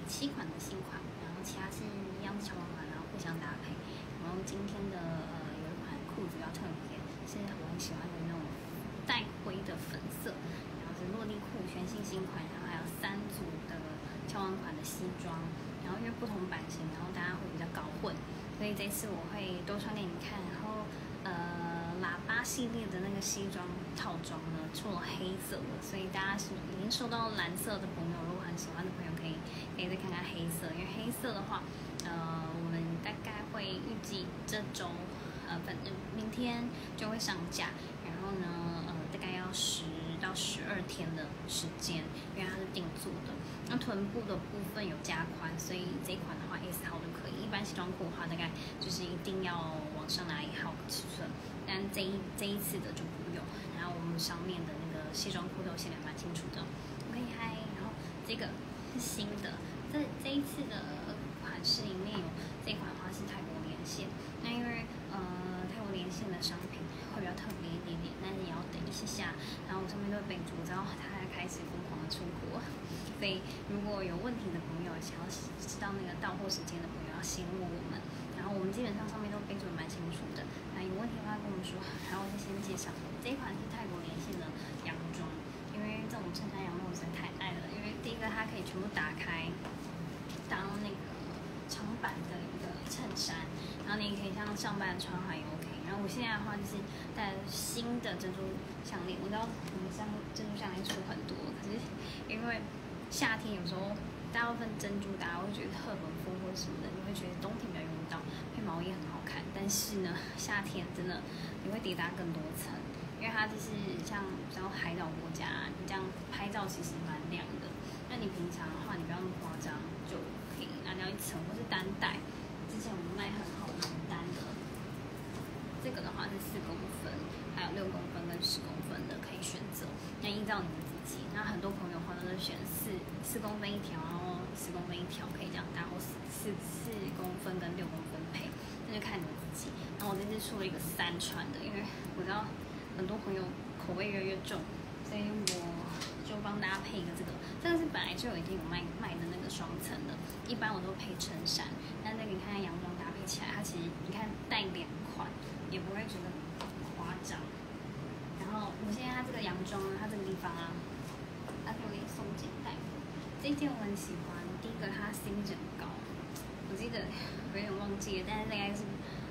7款的新款，然后其他是一样是长款，然后互相搭配。然后今天的有一款裤子比较特别，是我很喜欢的那种带灰的粉色，然后是落地裤，全新新款，然后还有3组的乔王款的西装。然后因为不同版型，然后大家会比较搞混，所以这次我会多穿给你们看。然后喇叭系列的那个西装套装呢，出了黑色的，所以大家是已经收到蓝色的朋友，如果很喜欢的朋友可以再看看黑色，因为黑色的话，我们大概会预计这周，反正明天就会上架，然后呢，大概要10到12天的时间，因为它是定做的。那臀部的部分有加宽，所以这一款的话 S 号就可以。一般西装裤的话，大概就是一定要往上拿1号尺寸，但这一次的就不用。然后我们上面的那个西装裤都写得蛮清楚的。OK， 嗨，然后这个是新的，这一次的款式里面有这款的话是泰国连线，那因为泰国连线的商品会比较特别一点点，但是也要等一下，然后我上面都会备注，然后它开始疯狂的出货。所以如果有问题的朋友，想要知道那个到货时间的朋友，要先问我们。然后我们基本上上面都备注得蛮清楚的。那有问题的话跟我们说。然后我就先介绍这一款是泰国连线的洋装，因为这种衬衫洋装我实在太爱了。因为第一个它可以全部打开，当那个长版的一个衬衫，然后你也可以像上班穿还 OK。然后我现在的话就是戴新的珍珠项链，我知道我们像珍珠项链出很多，可是因为夏天有时候大部分珍珠大家会觉得特很丰或什么的，你会觉得冬天比较用不到，配毛衣很好看。但是呢，夏天真的你会叠搭更多层，因为它就是像海岛国家，你这样拍照其实蛮亮的。那你平常的话，你不要那么夸张，就可以拿掉1层或是单戴。之前我们卖很好的单的，这个的话是4公分，还有6公分跟10公分的可以选择。那依照你们自己，那很多朋友的话都是选4公分1条，然后10公分1条可以这样搭，或4公分跟6公分配，那就看你们自己。然后我这次出了一个3穿的，因为我知道很多朋友口味越来越重，所以我就帮大家配一个这个。这个是本来就已经有卖的那个双层的，一般我都配衬衫。但那个你看洋装搭配起来，它其实你看带2款也不会觉得夸张。然后我现在它这个洋装呢，它这个地方啊，它有点松紧带。这件我很喜欢，第一个它 CP 值很高，我记得有点忘记了，但是大概是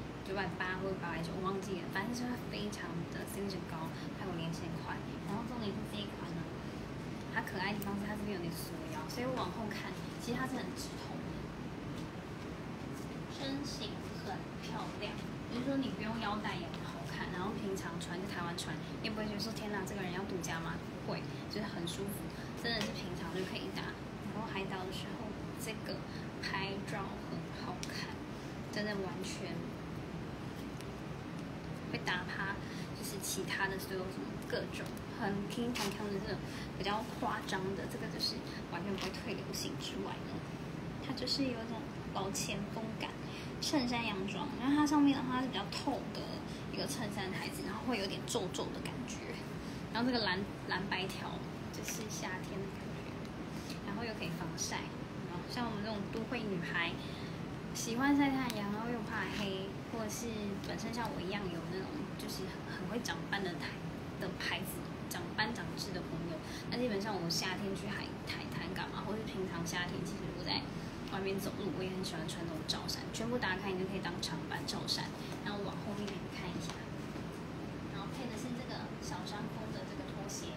980或者890，我忘记了，反正就是它非常的 CP 值高，还有连线款。然后重点是这一款呢，它可爱的地方是它这边有点缩腰，所以我往后看，其实它是很直筒的，身形很漂亮。就是说你不用腰带也很好看，然后平常穿在台湾穿，也不会觉得说天哪，这个人要度假吗？不会，就是很舒服，真的是平常就可以搭。然后海岛的时候，这个拍照很好看，真的完全会打趴，就是其他的所有什么各种很平常看的这种比较夸张的，这个就是完全不会退流行之外呢，它就是有一种老前风感。衬衫洋装，然后它上面的话是比较透的一个衬衫台子，然后会有点皱皱的感觉。然后这个蓝白条就是夏天的感觉，然后又可以防晒。然后像我们这种都会女孩，喜欢晒太阳，然后又怕黑，或者是本身像我一样有那种就是很会长斑的牌子，长斑长痣的朋友，那基本上我夏天去海滩干嘛，或是平常夏天其实我在外面走路，我也很喜欢穿那种罩衫，全部打开你就可以当长版罩衫。然后往后面看一下，然后配的是这个小山峰的这个拖鞋，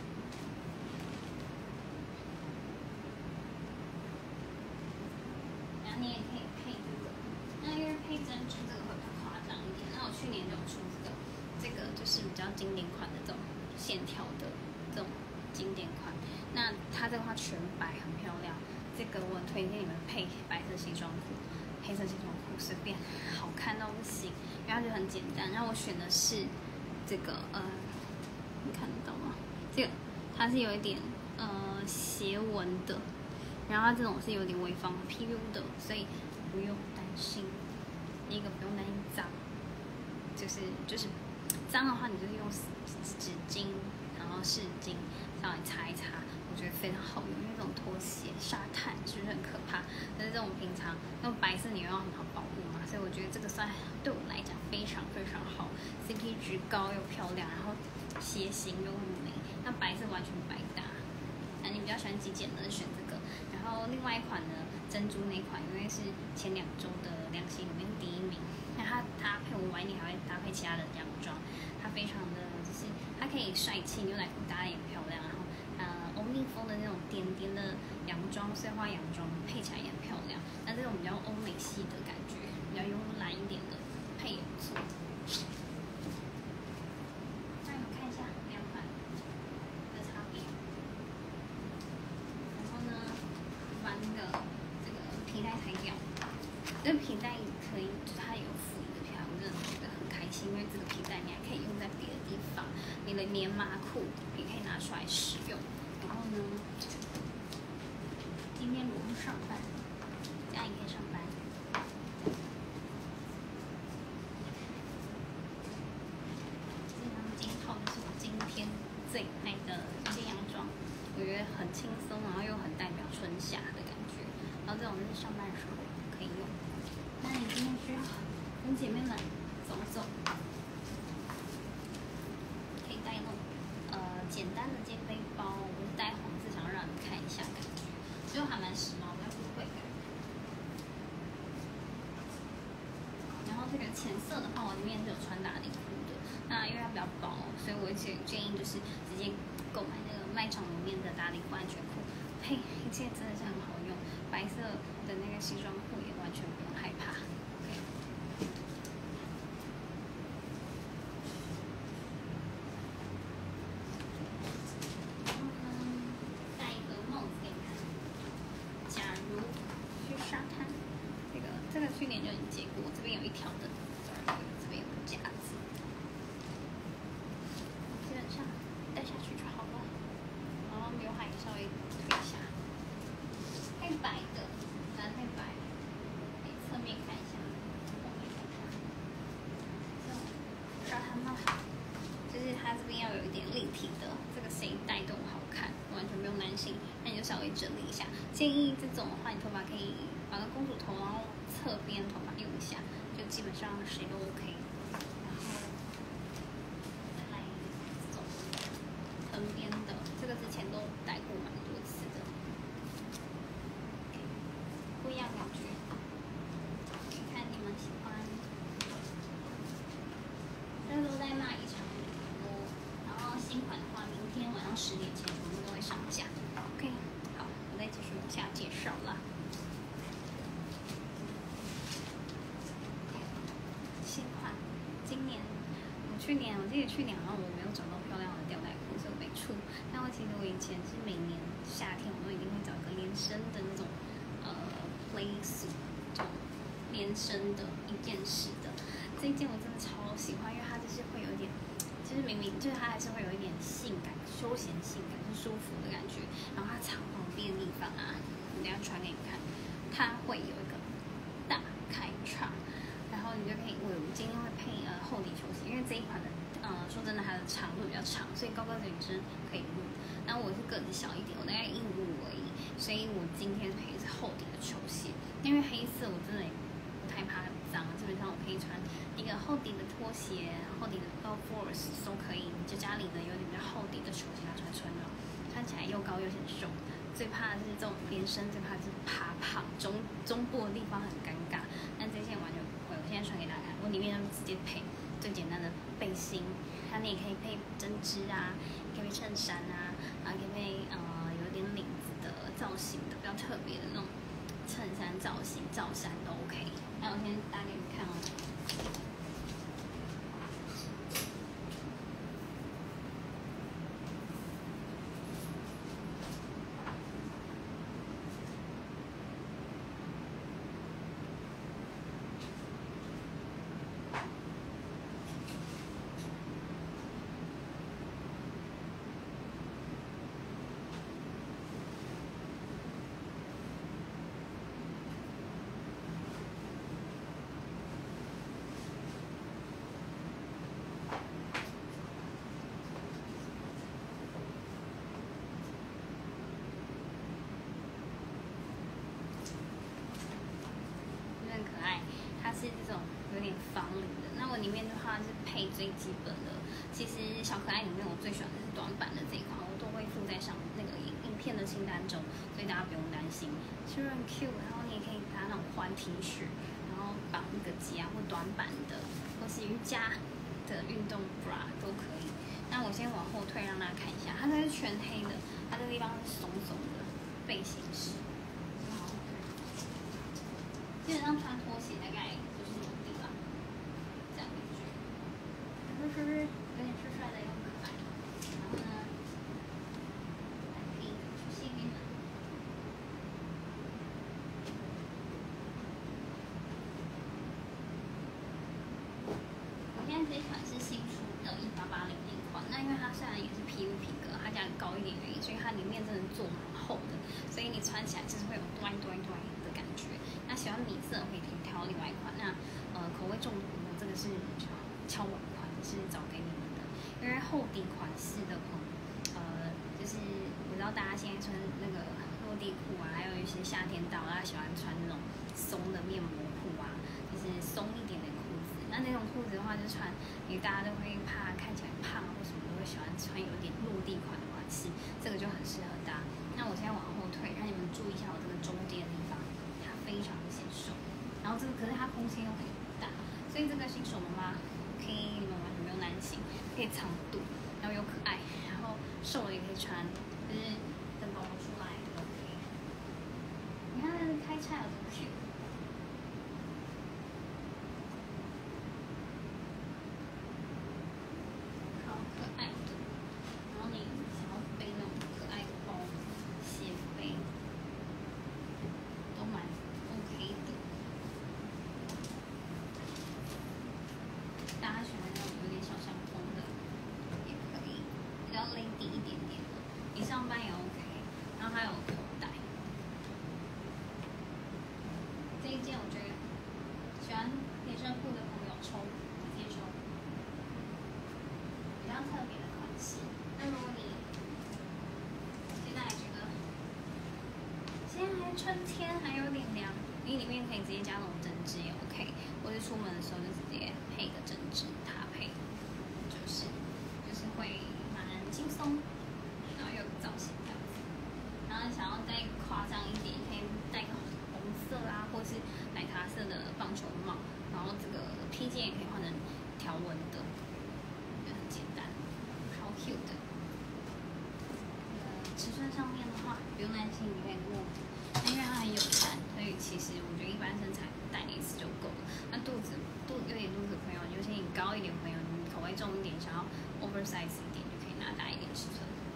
然后你也可以配这个。那因为配珍珠这个会比较夸张一点，那我去年就有出这个就是比较经典款的这种线条的这种经典款。那它这个话全白很漂亮。这个我很推荐你们配白色西装裤、黑色西装裤，随便好看到不行，因为它就很简单。然后我选的是这个你看得到吗？这个它是有一点斜纹的，然后它这种是有点微放 PU 的，所以不用担心。第一个不用担心脏，就是脏的话，你就是用纸巾，然后湿巾稍微擦一擦。我觉得非常好用，因为这种拖鞋沙滩是不是很可怕？ 怕。但是这种平常那种白色你又要很好保护嘛，所以我觉得这个算对我来讲非常非常好，CP 值高又漂亮，然后鞋型又很美，那白色完全百搭。那你比较喜欢极简的选这个，然后另外一款呢，珍珠那款，因为是前2周的凉鞋里面第1名，那它搭配我晚一点还会搭配其他的洋装，它非常的就是它可以帅气，牛仔裤搭也漂亮，然后欧密风的那种点点的洋装，碎花洋装配起来也很漂亮，那这种比较欧美系的感觉，比较慵懒一点的配也不错。那你们看一下2款的差别。然后呢，把那个这个皮带拆掉，这个皮带可以，就是它有附一个皮带，我真的觉得很开心，因为这个皮带你还可以用在别的地方，你的棉麻裤也可以拿出来使用。然后呢，今天如果上班，这样也可以上班。今套的是我今天最爱的一件洋装，我觉得很轻松，然后又很代表春夏的感觉。然后这种就是上班的时候可以用。那你今天需要跟姐妹们走走，可以带那种简单的肩背包，我是带黄色，想要让你看一下感觉，就还蛮时髦的，不会感。然后这个浅色的话，我里面是有穿打底裤的。那因为它比较薄，所以我建议就是直接购买那个卖场里面的打底裤、安全裤，配一件真的是很好用。白色的那个西装裤也完全不用害怕。这个去年就已经结过，这边有一条的，这边有个夹子，基本上戴下去就好了。然后刘海稍微推一下，黑白的，蓝黑白，可以侧面看一下，沙滩帽，就是它这边要有一点立体的，这个谁戴都好看，完全不用担心。那你就稍微整理一下，建议这种的话，你头发可以绑个公主头，然后侧边头发用一下，就基本上谁都 OK。然后再来这种藤边的，这个之前都戴过蛮多次的，不一样感觉。看你们喜欢，这都在卖一场很多。然后新款的话，明天晚上10点前我们都会上架。OK， 好，我再继续往下介绍啦。新款，今年，我记得去年好像我没有找到漂亮的吊带裤，所以我没出。但其实我以前是每年夏天我都一定会找个连身的那种play suit，这种连身的一件式的。这一件我真的超喜欢，因为它就是会有一点，就是明明就是它还是会有一点性感、休闲性感，是舒服的感觉。然后它藏旁边的地方啊，我等一下穿给你看，它会有一个大开叉。然后你就可以，我今天会配厚底球鞋，因为这一款的说真的它的长度比较长，所以高跟的女生可以入。然后我是个子小一点，我大概155而已，所以我今天配的是厚底的球鞋，因为黑色我真的也不太怕很脏，基本上我可以穿一个厚底的拖鞋，厚底的Force 都可以，就家里的有点比较厚底的球鞋穿了，穿起来又高又显瘦。最怕的是这种连身，最怕的是趴胖，中部的地方很尴尬。但这件完全不会，我现在穿给大家看，我里面就直接配最简单的背心，它你也可以配针织啊，可以配衬衫啊，可以配有点领子的造型的，比较特别的那种衬衫造型、罩衫都 OK。那我先打给你看哦。 话是配最基本的。其实小可爱里面我最喜欢的是短版的这一款，我都会附在上那个影片的清单中，所以大家不用担心，是不是很 Q？然后你也可以搭那种宽 T 恤，然后绑一个结啊，或短版的，或是瑜伽的运动 bra 都可以。那我先往后退，让大家看一下，它这是全黑的，它这个地方是松松的背心式。基本上穿拖鞋大概就是落地吧，这样感觉。是不是有点帅帅的又可爱？然后呢，还可以出现给你们。我现在这一款是新出的1880那款，那因为它虽然也是 PU 皮革，它价格高一点而已，所以它里面真的做蛮厚的，所以你穿起来就是会有端的感觉。那喜欢米色可以挑另外一款，那口味重的这个是敲碗款，是找给你们的，因为厚底款式的就是我知道大家现在穿那个落地裤啊，还有一些夏天到，大家喜欢穿那种松的面膜裤啊，就是松一点的裤子。那种裤子的话，就穿，因为大家都会怕看起来胖或什么，都会喜欢穿有点落地款的款式，这个就很适合搭。那我现在往后退，让你们注意一下我这个中间的地方。非常的显瘦，然后这个可是它空间又很大，所以这个新手妈妈可以你们完全不用担心，可以藏肚，然后又可爱，然后瘦了也可以穿，就是等宝宝出来都 OK。你看开叉有多 Q， 好可爱的。然后你想要背那种可爱的包、斜背，都蛮。大家喜欢那种有点小香风的，也可以，比较 lady 一点点的，你上班也 OK。然后还有口袋，这一件我觉得喜欢连身裤的朋友抽，直接抽，比较特别的款式。那如果你现在觉得现在春天还有点凉，你里面可以直接加那种针织也 OK， 或者出门的时候就直接配个针织搭配，就是会蛮轻松，然后又有造型这样子。然后想要再夸张一点，可以戴个红色啊，或是奶茶色的棒球帽，然后这个披肩也可以换成条纹的，就很简单，超 cute 的。尺寸上面的话，不用担心，你可以握，因为它很友善，所以其实我觉得一般身材戴一次就够了。那有点肚子的朋友，尤其你高一点的朋友，你口味重一点，想要 oversize 一点，就可以拿大一点尺寸。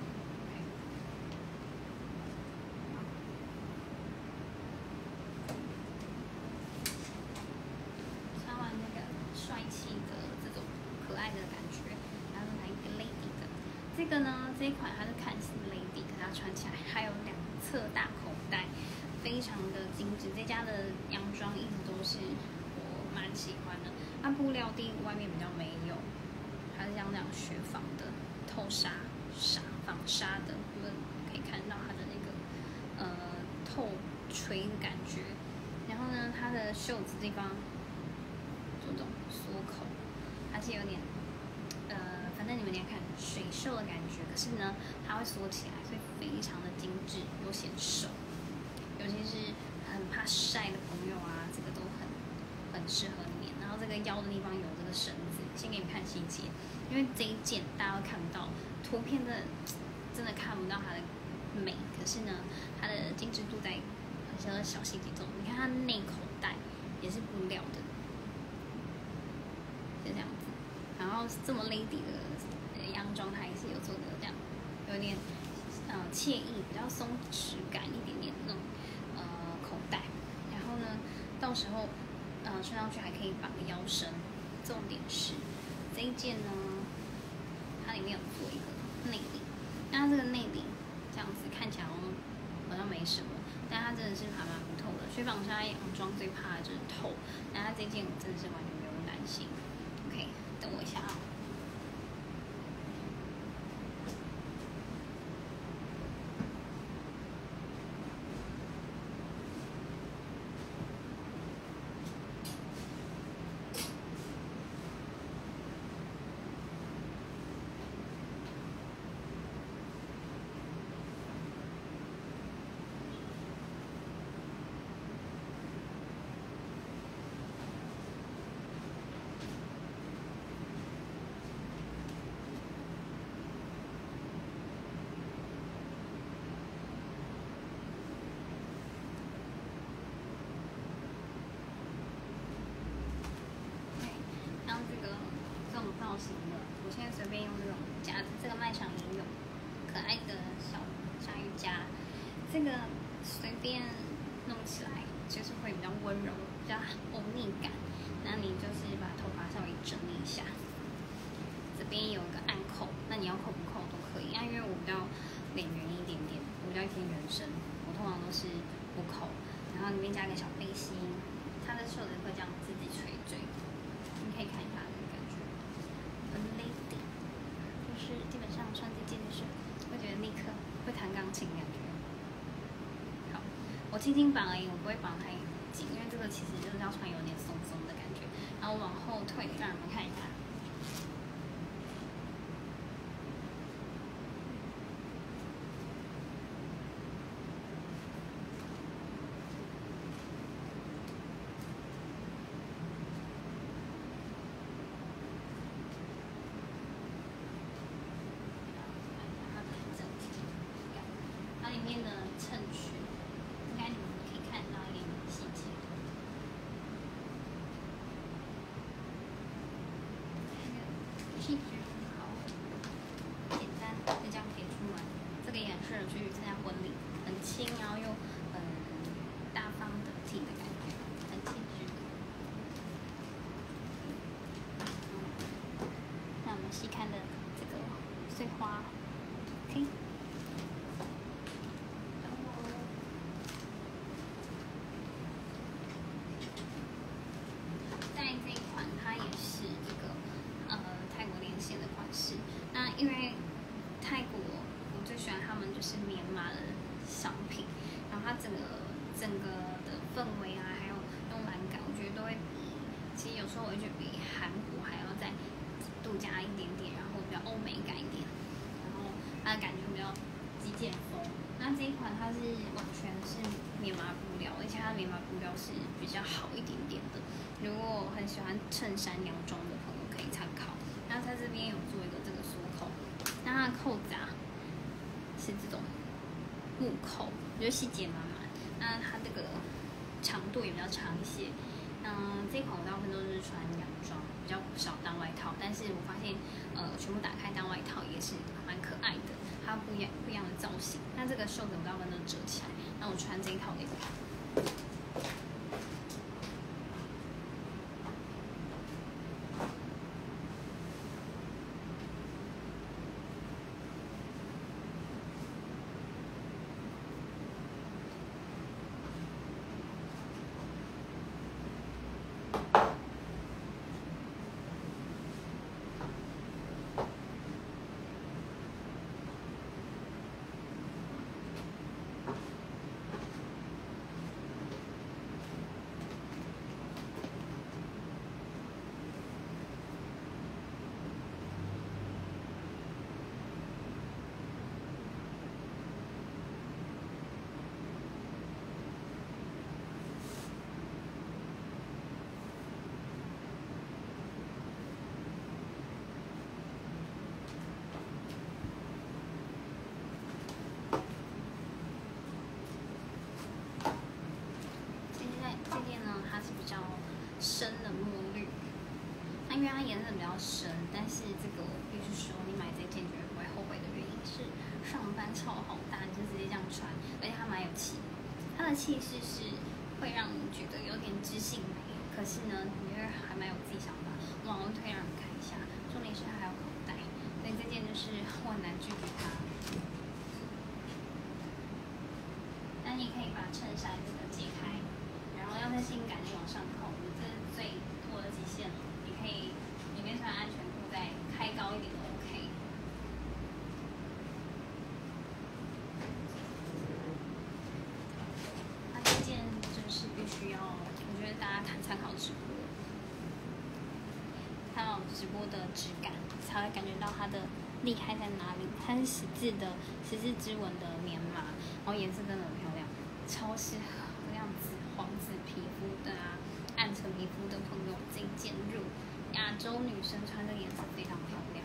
穿完那个帅气的这种可爱的感觉，然后来一个 lady 的。这个呢，这一款它是看似 lady， 可是它穿起来还有两侧大口袋，非常的精致。这家的洋装一直都是我蛮喜欢的。它布料第一外面比较没有，它是像那样雪纺的透纺纱的，你们可以看到它的那个透垂的感觉。然后呢，它的袖子地方这种缩口，它是有点反正你们也看水袖的感觉，可是呢，它会缩起来，所以非常的精致又显瘦。尤其是很怕晒的朋友啊，这个都很适合你。然后这个腰的地方有这个绳子，先给你们看细节，因为这一件大家会看不到图片的，真的看不到它的美。可是呢，它的精致度在很多小细节中，你看它内口袋也是布料的，就这样子。然后这么 lady 的洋装，它也是有做的这样，有点惬意，比较松弛感一点点的那种口袋。然后呢，到时候穿上去还可以绑个腰身。重点是这一件呢，它里面有做一个内领，那它这个内领这样子看起来好像没什么，但它真的是还蛮不透的。雪纺纱洋装最怕的就是透，但它这件真的是完全不用担心。OK， 等我一下啊。 这个随便弄起来就是会比较温柔，比较欧尼感。那你就是把头发稍微整理一下，这边有个暗扣，那你要扣不扣都可以。因为我比较脸圆一点点，我比较偏圆身，我通常都是不扣，然后里面加个小背心，它的袖子会这样自己垂坠，你可以看一下这个感觉，很 lady， 就是基本上穿这件的时候，会觉得立刻会弹钢琴感觉。好，我轻轻绑而已，我不会绑太紧，因为这个其实就是要穿有点松松的感觉。然后往后退，让你们看一下。它里面的衬裙，应该你们可以看到一点细节。气质很好，简单就这样可以出门。这个也很适合去参加婚礼，很轻，然后又很大方得体的感觉，很气质。那我们细看的这个碎花 ，OK。这一款它也是这个泰国连线的款式。那因为泰国我最喜欢他们就是棉麻的商品，然后它整个的氛围啊，还有慵懒感，我觉得都会比，其实有时候我会觉得比韩国还要再度假一点点，然后比较欧美感一点，然后它的感觉比较极简风。那这一款它是完全是棉麻布料，而且它的棉麻布料是比较好一点点的。如果很喜欢衬衫洋装的朋友可以参考。那它这边有做一个这个锁口，那它的扣子啊是这种木扣，我觉得细节满满。那它这个长度也比较长一些。这一款我大部分都是穿洋装，比较少当外套。但是我发现全部打开当外套也是蛮可爱的，它不一样的造型。那这个袖子我大部分都折起来，那我穿这一套给你看。深的墨绿，那因为它颜色比较深，但是这个我必须说，你买这件绝对不会后悔的原因是上班超好搭，你就直接这样穿，而且它蛮有气，它的气势是会让你觉得有点知性美，可是呢，你觉得还蛮有自己想法。往后推让你看一下，重点是它还有口袋，所以这件就是我很难拒绝它。那你可以把衬衫这个解开，然后要在性感就往上扣。最我的极限了，你可以里面穿安全裤，再开高一点都 OK。那这件就是必须要，我觉得大家看参考直播，看到直播的质感，才会感觉到它的厉害在哪里。它是十字织纹的棉麻，然后颜色真的很漂亮，超适合这样子黄紫皮肤的啊。暗沉皮肤的朋友这一件入亚洲女生穿的颜色非常漂亮。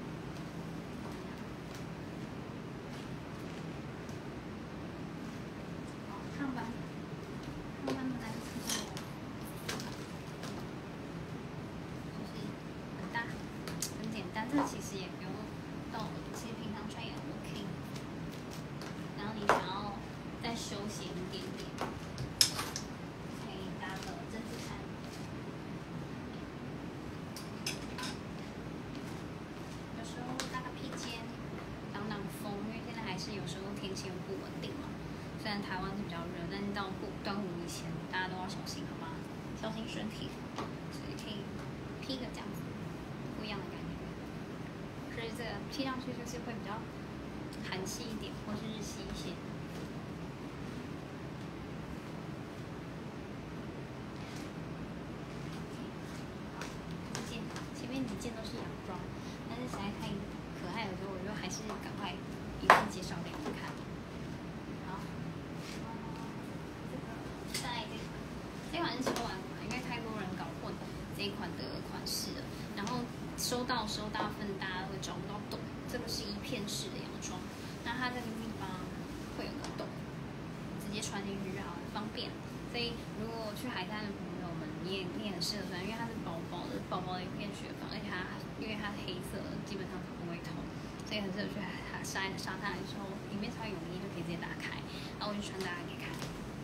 上班的蓝色就是很大很简单，这个其实也不用动，其实平常穿也 OK。然后你想要再台湾是比较热，但是到端午以前，大家都要小心，好吗？小心身体，所以可以披个这样子不一样的感觉。所以这个披上去就是会比较韩系一点，或是日系一些。前面几件都是洋装，但是实在太可爱了，所以我就还是赶快一次介绍给你们看。好，再这款是收完款，因为太多人搞混这一款的款式了，然后收到时候大部分大家会找不到洞，这个是一片式的洋装，那它这个地方会有个洞，直接穿进去就好，很方便。所以如果去海滩的朋友们，你也很适合穿，因为它是薄薄的一片雪纺，而且因为它是黑色的，基本上它不会透，所以很适合去沙滩的时候，里面穿泳衣就可以直接打开。然后我就穿大家给看。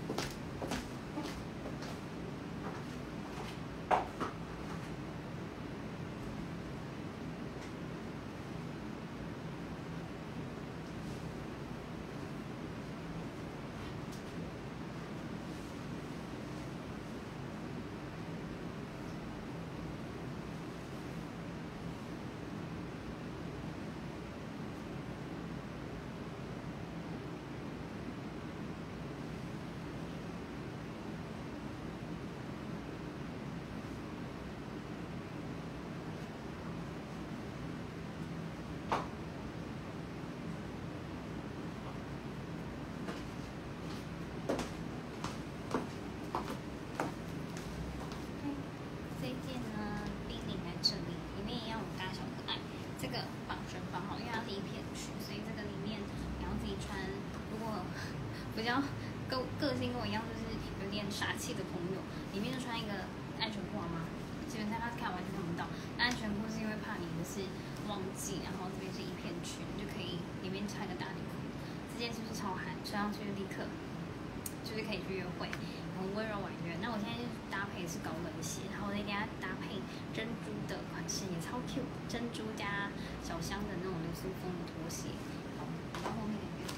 比较个性跟我一样，就是有点傻气的朋友，里面就穿一个安全裤好吗？基本上他看完全看不到。那安全裤是因为怕你就是忘记，然后这边是一片裙，就可以里面穿个打底裤。这件是不是超韩？穿上去就立刻就是可以去约会，很温柔婉约。那我现在就是搭配是高跟鞋，然后我再给它搭配珍珠的款式，也超 Q， 珍珠加小香的那种流苏风的拖鞋。好，到后面那边。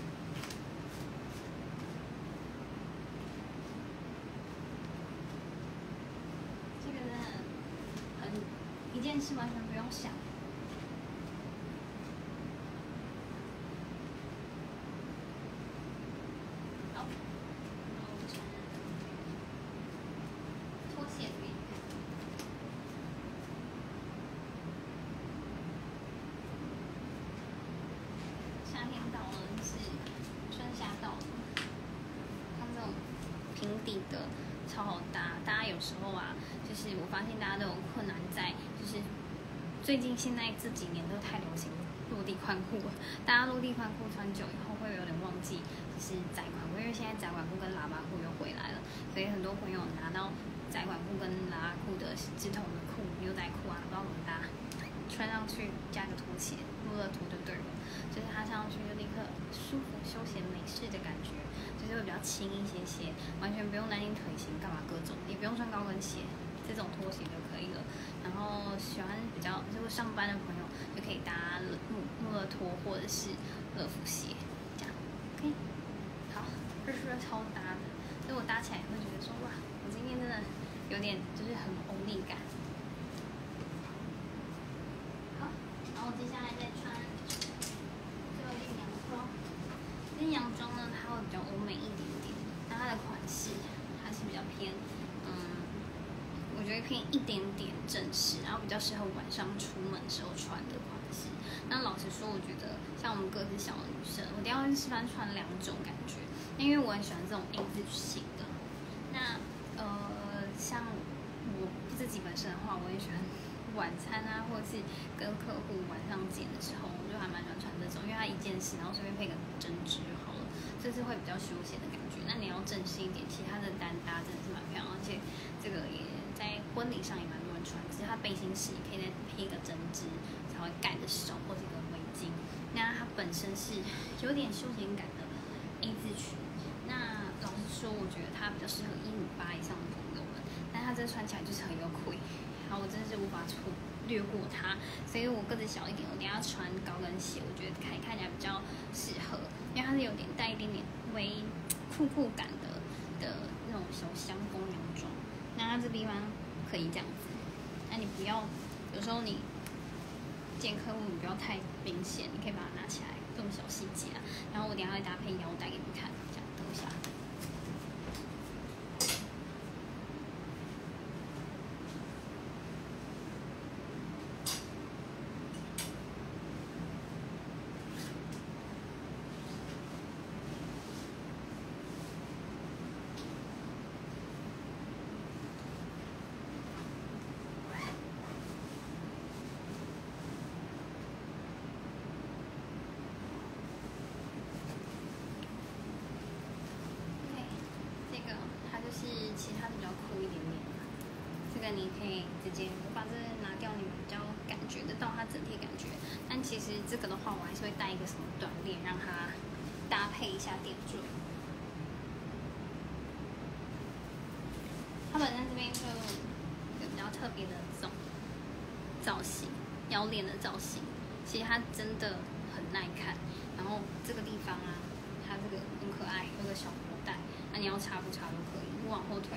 一件事完全不用想。好，然后穿拖鞋这边。夏天到了，就是春夏到了，像这种平底的超好搭。大家有时候啊，就是我发现大家都有困难在，就是最近现在这几年都太流行落地宽裤了。大家落地宽裤穿久以后会有点忘记，就是窄款裤，因为现在窄款裤跟喇叭裤又回来了，所以很多朋友拿到窄款裤跟喇叭裤的直筒的裤、牛仔裤啊，不知道怎么搭，穿上去加个拖鞋，路乐图就对了，就是它穿上去就立刻舒服、休闲、美式的感觉，就是会比较轻一些些，完全不用担心腿型干嘛各种，也不用穿高跟鞋，这种拖鞋就可以了。然后喜欢比较如果上班的朋友就可以搭穆勒拖或者是乐福鞋，这样 OK。好，这是不是超搭的？所以我搭起来会觉得说哇，我今天真的有点就是很欧丽感。好，然后接下来再穿最后一件洋装。这件洋装呢，它会比较欧美一点点，那它的款式还是比较偏我觉得偏一点点正式，然后比较适合晚上出门时候穿的款式。那老实说，我觉得像我们个子小的女生，我一定要喜欢穿两种感觉，因为我很喜欢这种 A 字型的。那像我自己本身的话，我也喜欢晚餐啊，或者是跟客户晚上见的时候，我就还蛮喜欢穿这种，因为它一件式，然后随便配个针织就好了，这是会比较休闲的感觉。那你要正式一点，其他的单搭真的是蛮漂亮，而且这个也在婚礼上也蛮多人穿，只是它背心式也可以再配一个针织才会盖的手或者一个围巾。那它本身是有点休闲感的 A 字裙。那老实说，我觉得它比较适合158以上的朋友们，但它这穿起来就是很有魁，然后我真的是无法略过它，所以我个子小一点，我等一下穿高跟鞋，我觉得看起来比较适合，因为它是有点带一点点微酷酷感的那种小香风洋装。那它这地方可以这样子，那你不要，有时候你见客户你不要太明显，你可以把它拿起来，这种小细节啊。然后我等一下会搭配腰带给你们看，这样等一下。其他的比较酷一点点，这个你可以直接我把这个拿掉，你比较感觉得到它整体感觉。但其实这个的话，我还是会带一个什么短链，让它搭配一下点缀。它本身这边就有比较特别的这种造型，腰链的造型，其实它真的很耐看。然后这个地方啊，它这个很可爱，有个小口袋，那你要插不插都可以。往后推，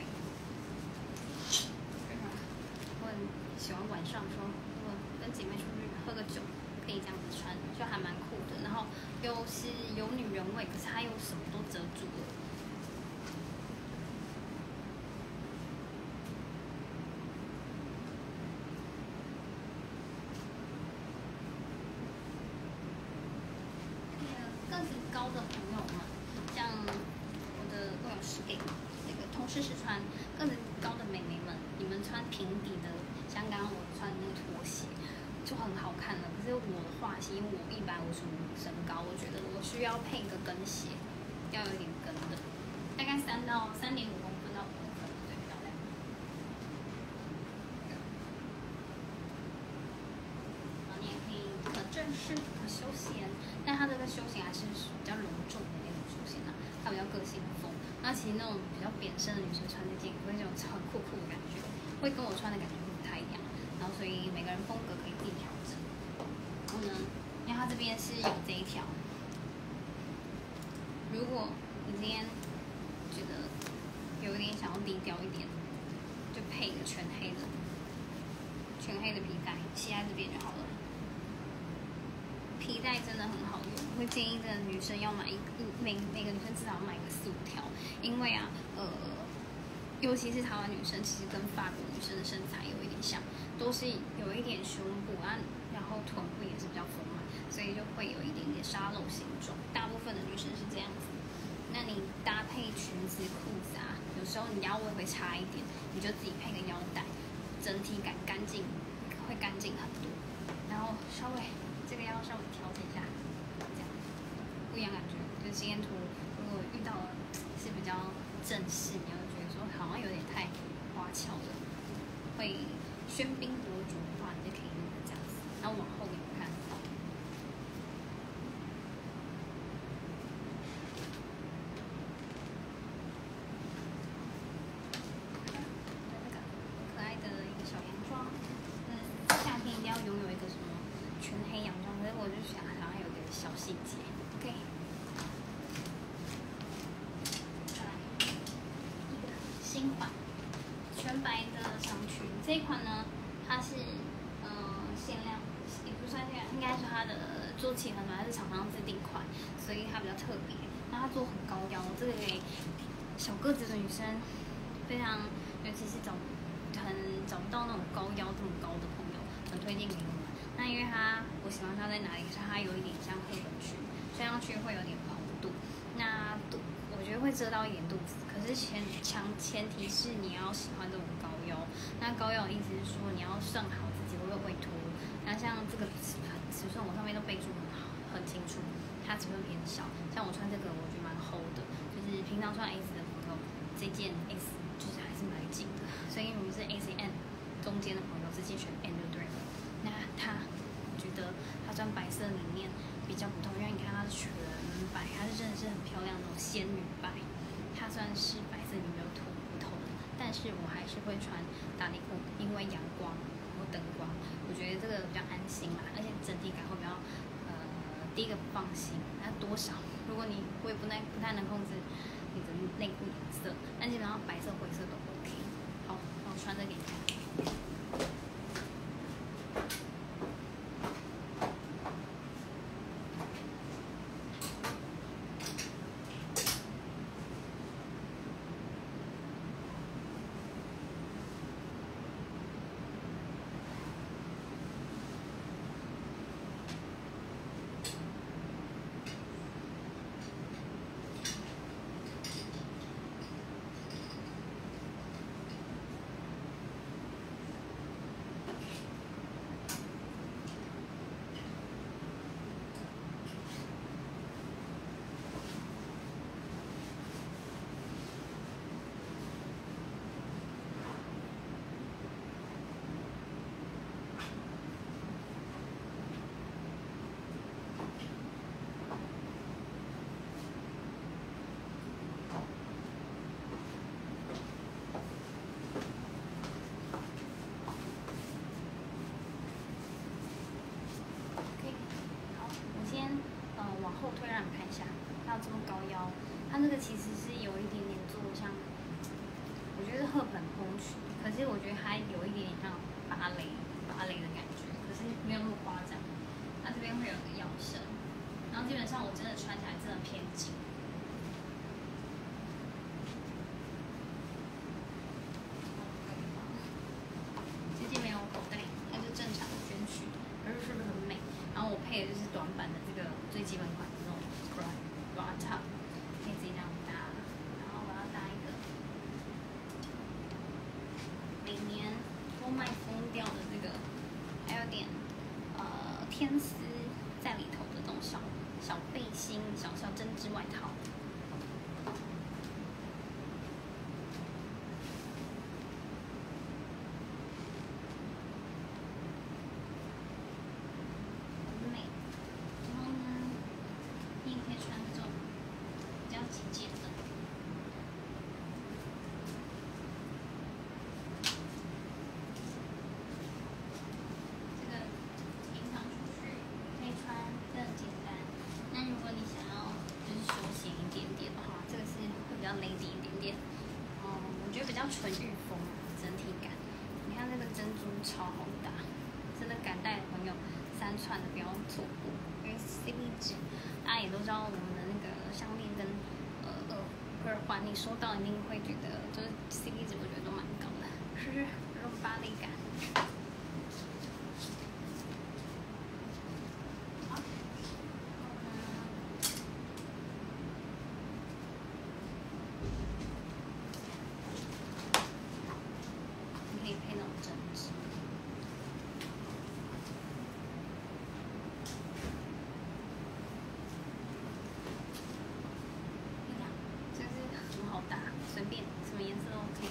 我很喜欢晚上说，如果跟姐妹出去喝个酒，可以这样子穿，就还蛮酷的。然后又是有女人味，可是它又什么都遮住了。个子高的朋友们，像我的魏老师给那个同事试穿，个子高的美眉们，你们穿平底的，像刚刚我穿的那个拖鞋，就很好看了。可是我的话，因为我155身高，我觉得我需要配一个跟鞋，要有点跟的，大概3.5公分到5公分最漂亮。然后你也可以很正式、很休闲，但它这个休闲还是比较隆重的那种休闲啊，它比较个性风。那其实那种比较扁身的女生穿这件，会有一种很酷酷的感觉，会跟我穿的感觉会不太一样。然后所以每个人风格可以自己调整。然后呢，因为它这边是有这一条，如果你今天觉得有一点想要低调一点，就配一个全黑的皮带，系在这边就好了。皮带真的很好用，我会建议这个女生要买每个女生至少要买个4、5条，因为啊，尤其是台湾女生，其实跟法国女生的身材有一点像，都是有一点胸部啊，然后臀部也是比较丰满，所以就会有一点点沙漏形状。大部分的女生是这样子。那你搭配裙子、裤子啊，有时候你腰围会差一点，你就自己配个腰带，整体感干净，会干净很多。然后稍微这个要稍微调整一下，这样不一样感觉。就今天图如果遇到了是比较正式，你会觉得说好像有点太花俏了，会喧宾夺主的话，你就可以这样子。然后往后给你看。拥有一个什么全黑洋装，可是我就想好像有点小细节。OK， 再来一个新款全白的长裙，这一款呢，它是限量，也不算限量，应该是它的做起很短，它是厂商自定款，所以它比较特别。那它做很高腰，这个给小个子的女生非常，尤其是找不到那种高腰这么高的朋友。很推荐给你们。那因为我喜欢它在哪里？是它有一点像黑本裙，穿上去会有点薄度。那我觉得会遮到一点肚子，可是前提是你要喜欢这种高腰。那高腰的意思是说你要算好自己会不会脱。那像这个尺寸我上面都备注很清楚，它尺寸偏小。像我穿这个我觉得蛮厚的，就是平常穿 S 的朋友，这件 S 就是还是蛮紧的。所以你们是 S M 中间的朋友，直接选 M 就对了。那觉得它穿白色里面比较普通，因为你看它是全白，它是真的是很漂亮那种仙女白。它算是白色里面比较普通的，但是我还是会穿打底裤，因为阳光或灯光，我觉得这个比较安心啦，而且整体感会比较第一个不放心。那多少，如果我也不太能控制你的内裤颜色，但基本上白色、灰色都 OK。好，我穿这给你看。往后推让你看一下，它有这么高腰，它那个其实是有一点点做像，我觉得是赫本蓬裙，可是我觉得它有一点点像芭蕾的感觉，可是没有那么夸张。它这边会有个腰身，然后基本上我真的穿起来真的偏紧。这件没有口袋，它就正常的卷曲，可是是不是很美？然后我配的就是短版的这个最基本款的那种 bra top， 可以自己这样搭。然后我要搭一个每年都卖疯掉的这个，还有点天丝在里头的这种小背心、小针织外套。lady 一点点，我觉得比较纯欲风整体感。你看那个珍珠超好搭，真的敢戴的朋友3寸的不要错过，因为 CP 值，大家也都知道我们的那个项链跟耳环，你收到一定会觉得就是 CP 值，我觉得都蛮高的，是不是？这种芭蕾感。可以配那种针织，这个很好搭，随便什么颜色都 OK。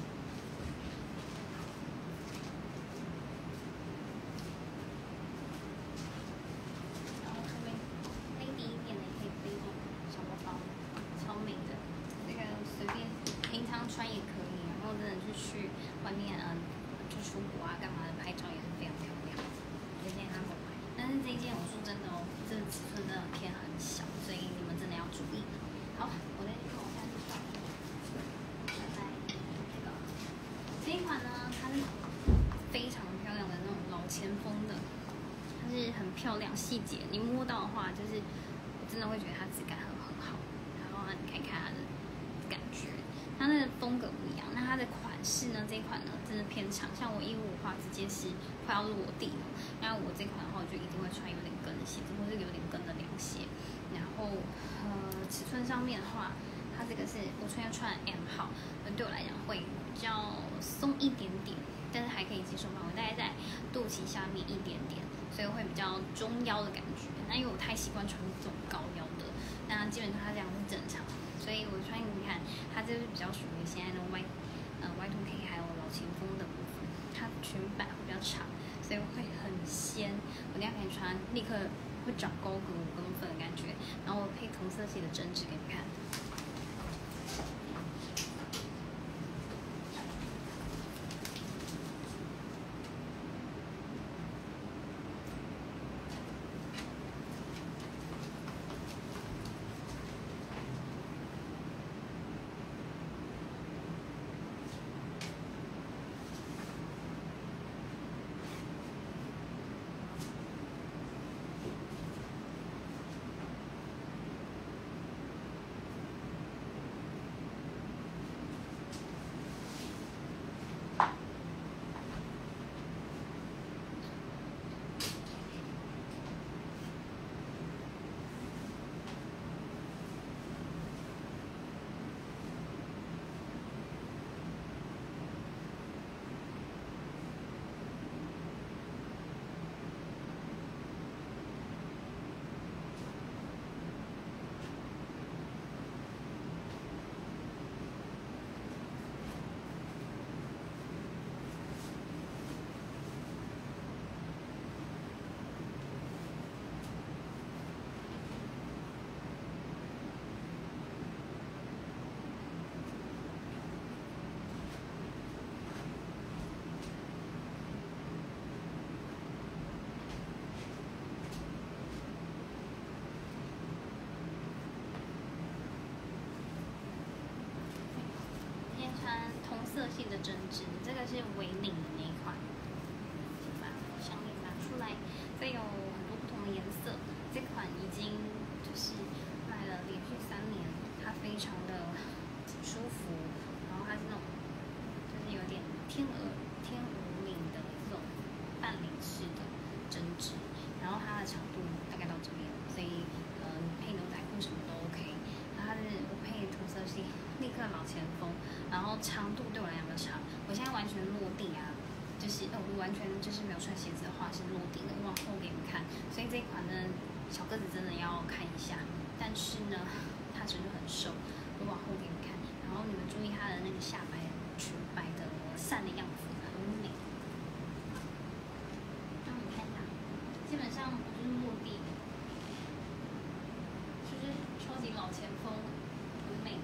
然后后面 lady 一点的也可以背这种小包包，超美的。这个随便平常穿也可以。然后真的去外面就出国啊干嘛的拍照也是非常漂亮，推荐他购买。但是这一件我说真的哦，这个尺寸真的偏很小，所以你们真的要注意。好，我再去看我下一款。这一款呢，它是非常漂亮的那种老前锋的，它是很漂亮细节，你摸到的话就是真的会觉得它质感很好。然后你看看它的感觉。它那个风格不一样，那它的款式呢？这一款呢真的偏长，像我155的话直接是快要落地了。那我这款的话，我就一定会穿有点跟的鞋子，或是有点跟的凉鞋。然后尺寸上面的话，它这个是我要穿 M 号，对我来讲会比较松一点点，但是还可以接受范围，大概在肚脐下面一点点，所以会比较中腰的感觉。那因为我太习惯穿这种高腰的，那基本上它这样是正常。所以我穿你看，它这是比较属于现在的Y2K 还有老前锋的部分，它裙摆会比较长，所以会很仙。我等下可以穿，立刻会长高个5公分的感觉。然后我配同色系的针织给你看。 同色系的针织，这个是围领的那一款，把项链拿出来，这有很多不同的颜色。这款已经就是卖了连续3年，它非常的舒服，然后它是那种就是有点天鹅领的这种半领式的针织，然后它的长度大概到这边，所以配牛仔裤什么都 OK。它是我配同色系，立刻老前锋，然后长度对我来讲比较长，我现在完全落地啊。就是我完全就是没有穿鞋子的话是落地的，往后给你们看，所以这一款呢小个子真的要看一下，但是呢它真的很瘦，我往后给你们看，然后你们注意它的那个下摆裙摆的散的样子很美，让你看一下，基本上我就是落地，是不是超级老前锋，很美。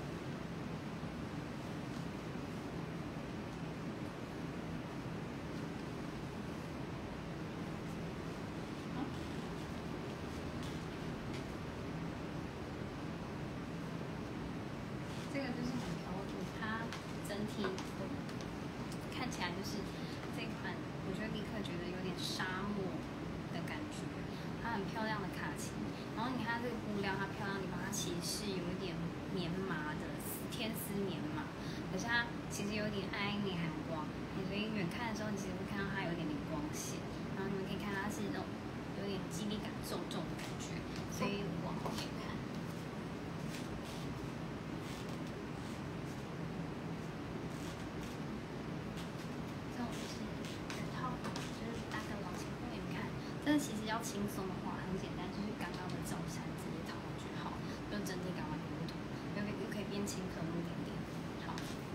这个就是很漂亮，它整体看起来就是这款，我觉得立刻觉得有点沙漠的感觉。它很漂亮的卡其，然后你看这个布料，它漂亮的地方，它其实是有一点棉麻的天丝棉麻，可是它其实有点暗一点寒光，所以远看的时候，你其实会看到它有一点点光线。然后你们可以看它是那种有点肌理感重重的感觉，所以往后面看。但是其实要轻松的话，很简单，就是刚刚的罩衫直接套上去好，就整体感完全不同，又可以变轻可爱一点点。好。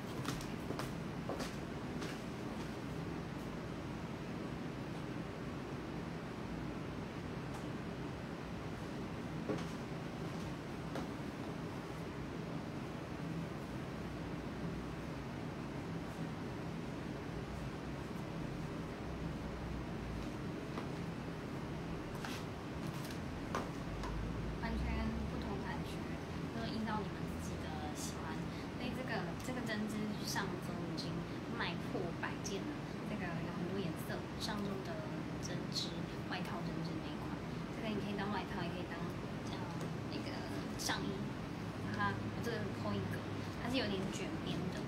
这个针织上周已经卖破100件了，这个有很多颜色，上周的针织外套针织那一款，这个你可以当外套，也可以当那个上衣。它这个扣一个，它是有点卷边的。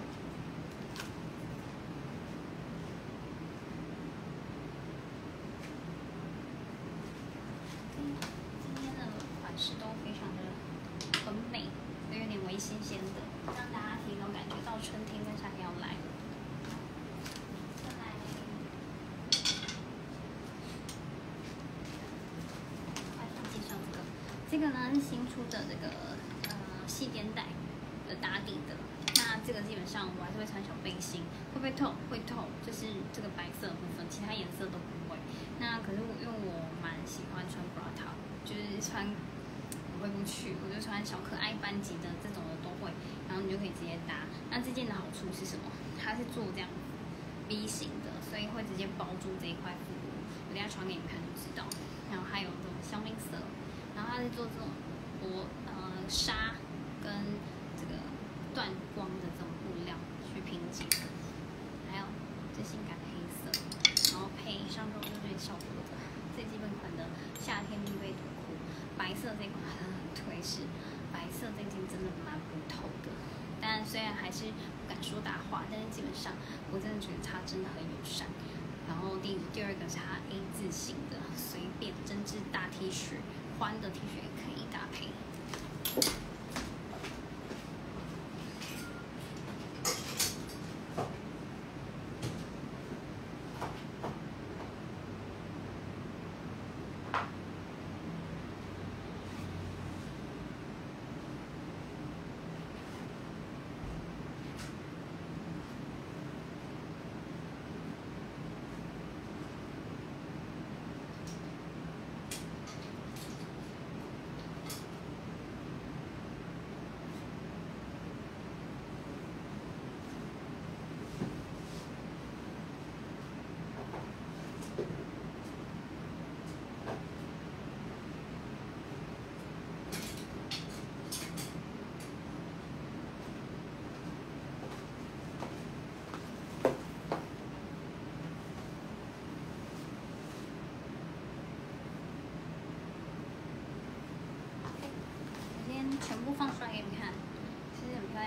今天的款式都非常的很美，都有点微新鲜的，让大家提早感觉到春天跟夏天要来。再来，快点介绍这个呢是新出的这个细肩带的打底的。那这个基本上我还是会穿小背心，会不会透？会透，就是这个白色的部分，其他颜色都不会。那可是因为我蛮喜欢穿 bra top， 就是穿我回不去，我就穿小可爱班级的这种的都会，然后你就可以直接搭。那这件的好处是什么？它是做这样 V 型的，所以会直接包住这一块腹部。我等下穿给你们看就知道。然后还有这种香槟色，然后它是做这种纱跟这个断光的这种布料去拼接，还有这性感黑色，然后配上周就最效果的最基本款的夏天必备短裤，白色这款很推是白色这件真的蛮不透的，但虽然还是不敢说大话，但是基本上我真的觉得它真的很友善。然后第二个是它 A 字型的随便针织大 T 恤，宽的 T 恤也可以搭配。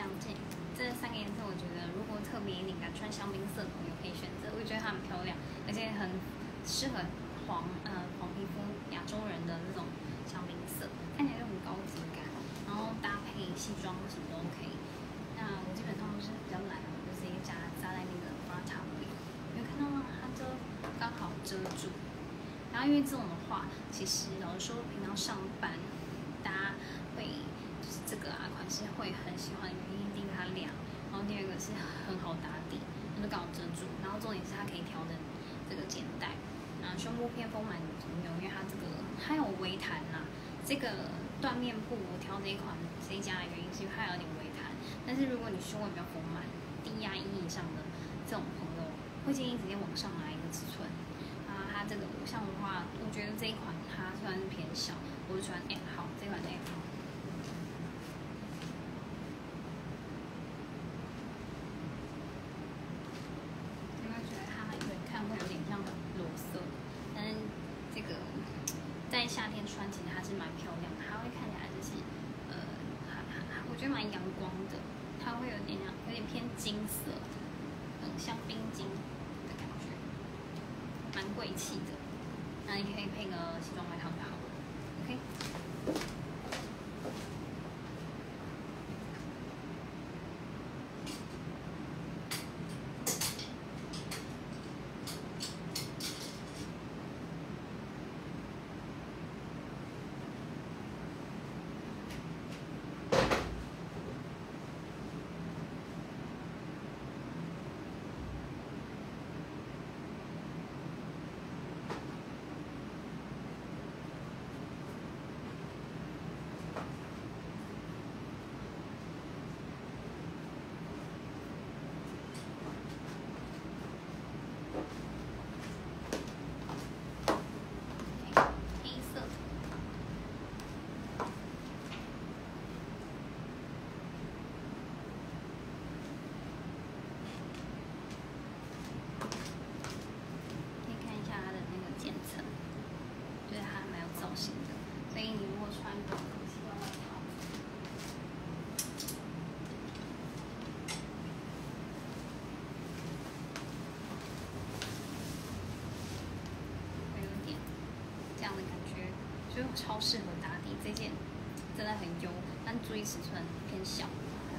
这3个颜色，我觉得如果特别你敢穿香槟色的朋友可以选择，我觉得它很漂亮，而且很适合黄皮肤亚洲人的这种香槟色，看起来就很高级感，然后搭配西装什么都 OK。那我基本上都是比较懒，我就直接扎在那个花塔里，有看到吗？它就刚好遮住。然后因为这种的话，其实老实说，平常上班大家会就是这个款式会很喜欢的原因，第一个它亮，然后第二个是很好打底，它就刚好遮住。然后重点是它可以调整这个肩带，胸部偏丰满女朋友，因为它有微弹啦。这个缎面布我挑这一家的原因是因为它有点微弹，但是如果你胸围比较丰满、低压1以上的这种朋友，会建议直接往上拿一个尺寸。它这个像的话，我觉得这一款它虽然是偏小，我是穿 M 号，这款是 M 号。有没有觉得它看会有点像裸色？但是这个在夏天穿其实还是蛮漂亮的，它会看起来就是我觉得蛮阳光的，它会有点偏金色，像冰晶的感觉，蛮贵气的。那你可以配个西装外套就好了 ，OK。所以你如果穿个西装外套，会有点这样的感觉，就超适合打底。这件真的很优，但注意尺寸偏小。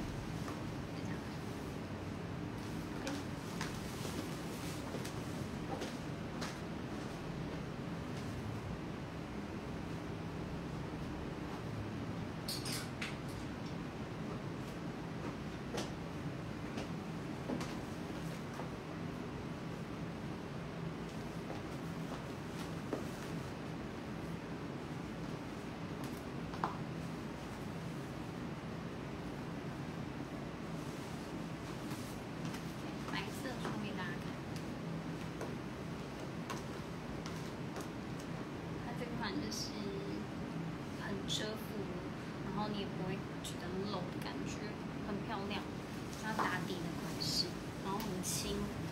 就是很遮腹，然后你也不会觉得露的感觉，很漂亮。它打底的款式，然后很轻，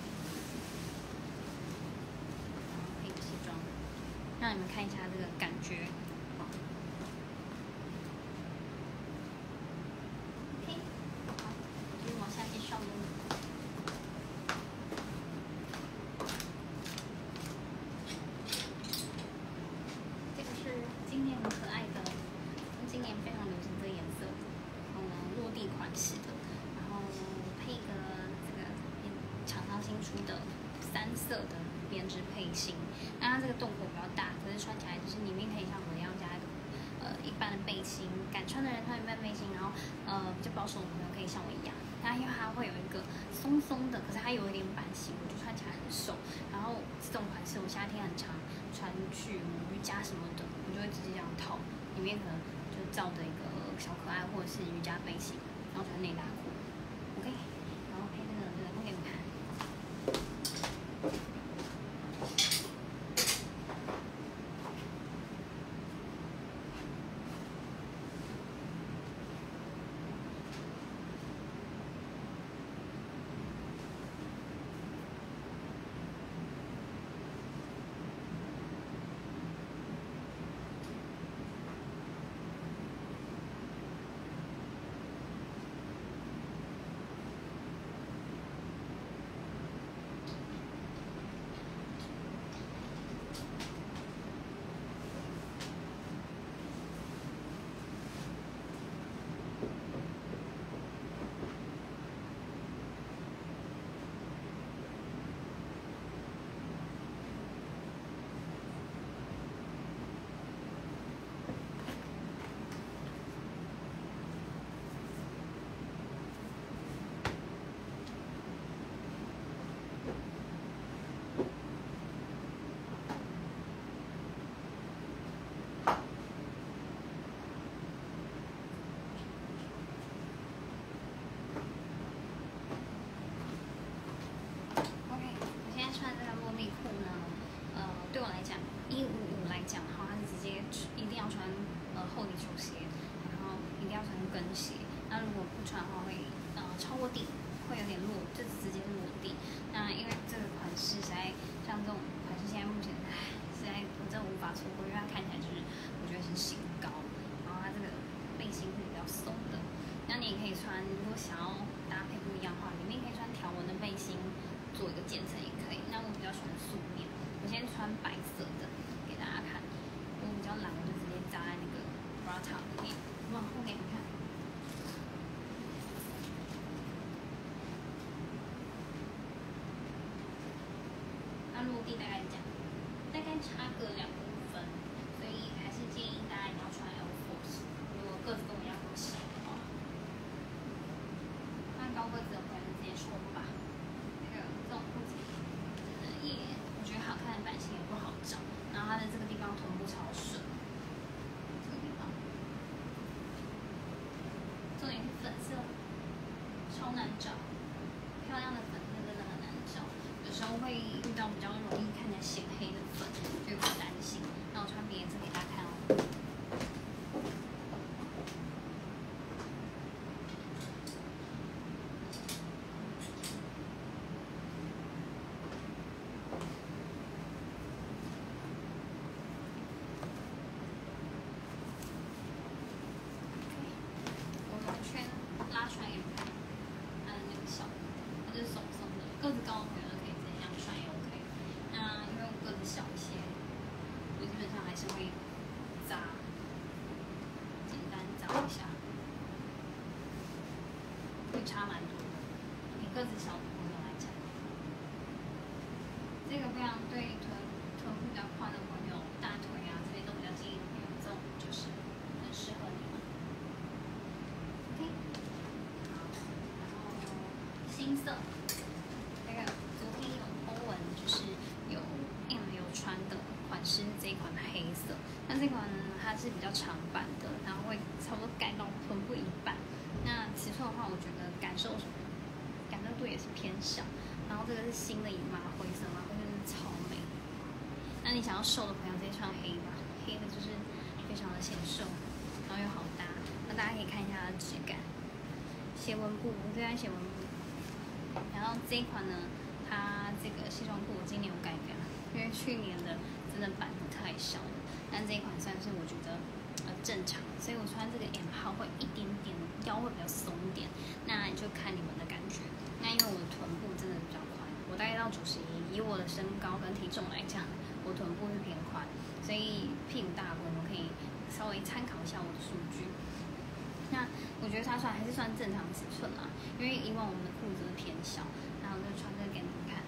然后配个西装，让你们看一下这个感觉。OK， 好，继续往下介绍喽。今年很可爱的，今年非常流行这个颜色，然后呢落地款式的，然后配一个这个厂商新出的3色的编织配型。那它这个洞口比较大，可是穿起来就是里面可以像我一样加一个一般的背心，敢穿的人穿一般背心，然后比较保守的朋友可以像我一样。那因为它会有一个松松的，可是它有一点版型，我就穿起来很瘦。然后这种款式我夏天很常穿去瑜伽什么的。就会直接这样套，里面可能就罩着一个小可爱或者是瑜伽背心，然后穿内搭裤 ，OK， 然后配这个我给你们看。 穿，如果想要搭配不一样的话，里面可以穿条纹的背心做一个渐层也可以。那我比较喜欢素面，我先穿白色的给大家看。我比较懒，我就直接扎在那个 bra top 里面，往后给你看。那落地大概是这样，大概差个2公分，所以还是建议大家一定要穿 L Force。如果个子跟我一样那么小的话，那高个子的朋友就直接冲吧。这种裤子真的也，我觉得好看的版型也不好找，然后它的这个地方臀部超顺，这个地方，重点是粉色，超难找，漂亮的粉色真的很难找，有时候会遇到比较容易看起来显黑的粉，就比较担心。那我穿别颜色给大家看哦。拉出来给你看，它的那个小，它就是松松的，个子高的朋友就可以直接这样穿也 OK。那因为我个子小一些，我基本上还是会扎，简单扎一下，会差蛮多的。比个子小的朋友来讲，这个非常对臀部比较宽的朋友，大腿啊这边都比较坚硬的朋友，这种就是很适合你们。OK。金色，那个昨天有欧文，就是有穿的款式是这一款黑色，那这款呢它是比较长版的，然后会差不多盖到臀部一半。那尺寸的话，我觉得感受度也是偏小。然后这个是新的以麻灰色，麻灰色是超美。那你想要瘦的朋友直接穿黑吧，黑的就是非常的显瘦，然后又好搭。那大家可以看一下它的质感，斜纹布，我最爱斜纹布。然后这一款呢，它这个西装裤我今年有改良，因为去年的真的版子太小了，但这一款算是我觉得正常，所以我穿这个 M 号会一点点腰会比较松一点，那就看你们的感觉。那因为我的臀部真的比较宽，我大概到91，以我的身高跟体重来讲，我臀部是偏宽，所以屁股大的朋友可以稍微参考一下我的数据。那我觉得它还是算正常尺寸啦，因为以往我们的裤子是偏小，然后就穿这个给你们看。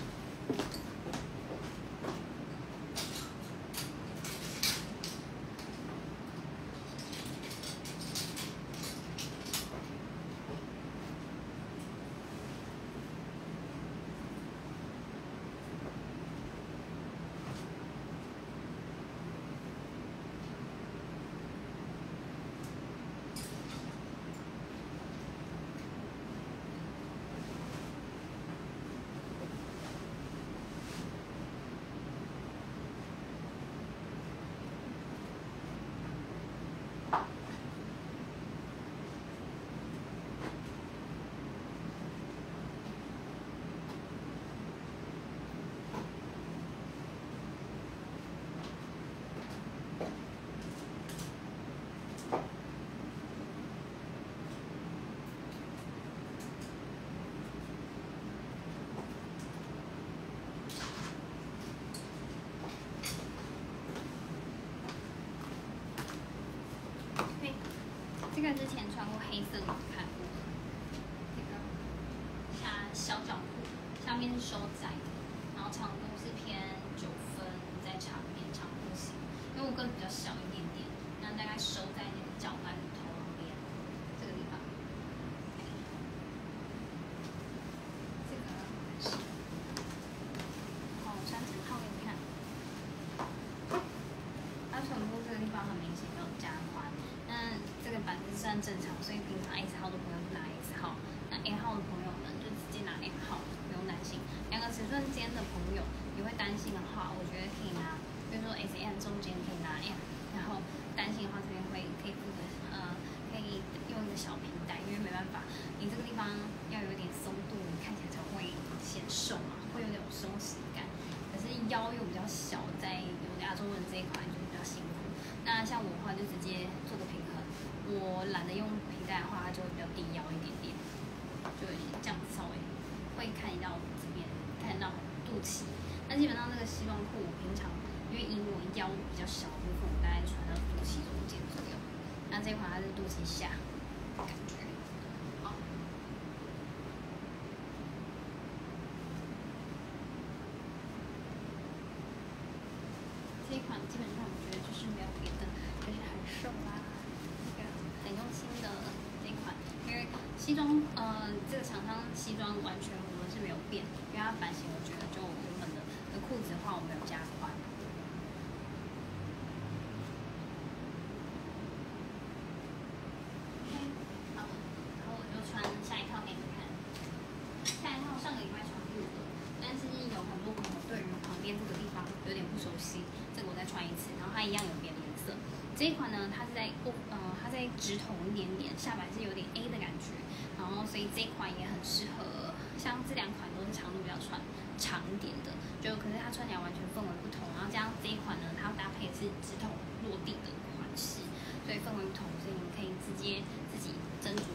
这个之前穿过黑色，你们看过？这个小脚裤，下面是收窄的，然后长度是偏9分，在长边长裤型。因为我个子比较小一点点，那大概收在那个脚踝的头边这个地方。这个是，然后我穿整套给你看。它臀部这个地方很明显没有加宽。那这个版子算正常，所以平常 S 号的朋友就拿 S 号，那 A 号的朋友呢就直接拿 M 号，不用担心。两个尺寸间的朋友，你会担心的话，我觉得可以拿，比如说 S、M 中间可以拿 M， 然后担心的话这边可以附个可以用一个小皮带，因为没办法，你这个地方要有点松度，你看起来才会显瘦嘛，会有点松弛感。可是腰又比较小，在有亚洲人这一块就是比较辛苦。那像我的话就直接做个平衡，我懒得用平带的话，它就会比较低腰一点点，就这样稍微会看到这边看到肚脐。那基本上这个西装裤，我平常因为以我腰比较小的部分，我大概穿到肚脐中间左右。那这一款它是肚脐下，感觉好。这一款基本上我觉得就是没有别的，就是很瘦啦，那个很用心的这一款。因为西装，这个厂商西装完全我们是没有变，因为它版型我觉得就原本的裤子的话我没有加宽。好，然后我就穿下一套给你们看。下一套上个礼拜穿过的，但是有很多朋友对于旁边这个地方有点不熟悉，这个我再穿一次，然后它一样有变颜色。这一款呢，它是它在直筒一点点，下摆是有点 A 的感觉，然后所以这一款也很适合，像这两款都是长度比较长一点的，可是它穿起来完全氛围不同。然后加上这一款呢，它搭配是直筒落地的款式，所以氛围不同，所以你可以直接自己斟酌。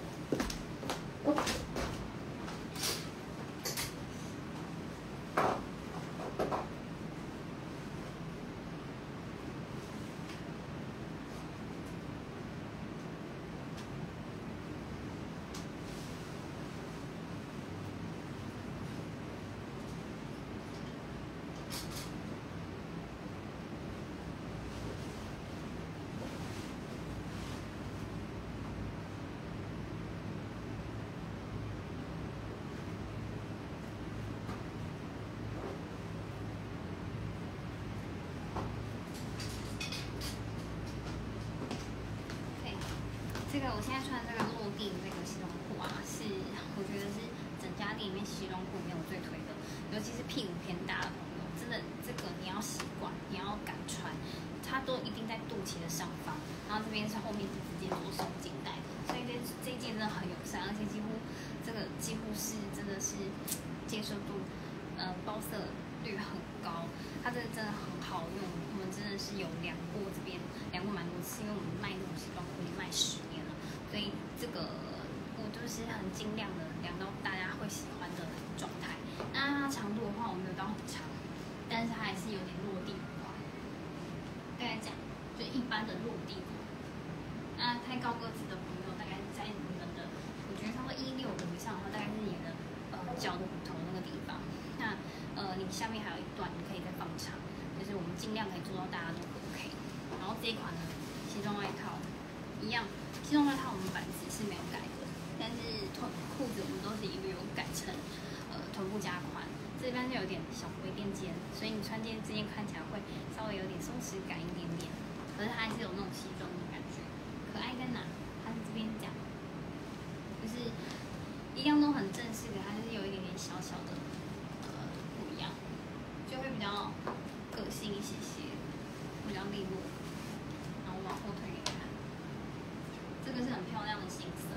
这个我现在穿的这个落地的这个西装裤啊，是我觉得是整家店里面西装裤里面我最推的，尤其是屁股偏大的朋友，真的这个你要习惯，你要敢穿，它都一定在肚脐的上方，然后这边是后面是直接做松紧带的，所以这一件真的很友善，而且几乎是真的是接受度，包色率很高，它这个真的很好用，我们真的是有量过蛮多次，因为我们卖这种西装裤已经卖10年了，所以这个我就是很尽量的量到大家会喜欢的状态。那它长度的话，我没有到很长，但是它还是有点落地款，大概讲就一般的落地款。那太高个子的朋友，大概在你们的，我觉得差不多16以上的话，大概是你的脚的骨头那个地方。那你下面还有一段，你可以再放长，就是我们尽量可以做到大家都 OK。然后这一款呢，西装外套一样，西装外套我们版型是没有改的，但是裤子我们都是一律有改成臀部加宽，这边是有点小微垫肩，所以你穿这件看起来会稍微有点松弛感一点点，可是它还是有那种西装的感觉。可爱在哪？它是这边讲，就是一样都很正式的，它就是有一点点小小的不一样，就会比较个性一些，比较利落。然后往后推给你看，这个是很漂亮的新色。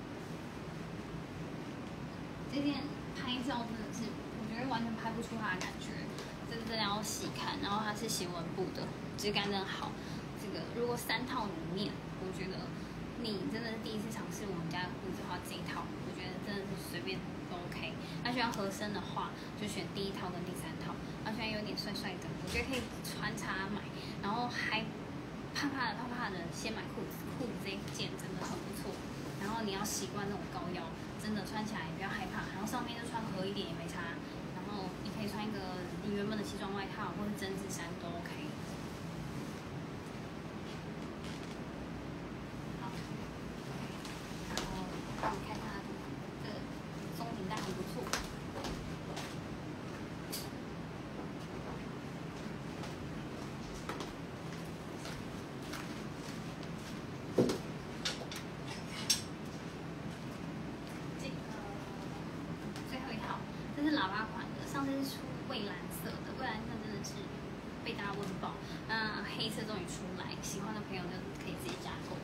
这件拍照真的是，我觉得完全拍不出它的感觉，这个真的要细看。然后它是斜纹布的，质感真的好。这个如果3套里面，我觉得你真的是第一次尝试我们家的裤子的话，这一套我觉得真的是随便都 OK。那喜欢合身的话，就选第1套跟第3套。那喜欢有点帅帅的，我觉得可以穿插买，然后还怕怕的先买裤子这一件真的很不错。然后你要习惯那种高腰，真的穿起来不要害怕。然后上面就穿合一点也没差。然后你可以穿一个你原本的西装外套或是针织衫都 OK。好，然后你看它这个松紧带很不错。这是喇叭款的，上次是出蔚蓝色的，蔚蓝色真的是被大家问爆。那黑色终于出来，喜欢的朋友就可以直接加购。